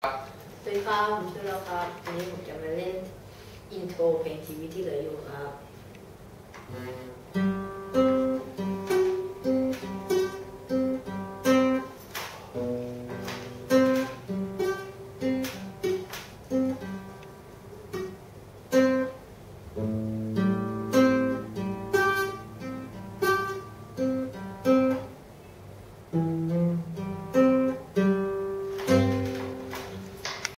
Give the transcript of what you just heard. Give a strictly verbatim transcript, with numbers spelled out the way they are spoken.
สวัสดีครับผมชื่อเราครับวันนี้ผมจะมาเล่นอินโทรเพลงชีวิตที่เหลืออยู่ครับ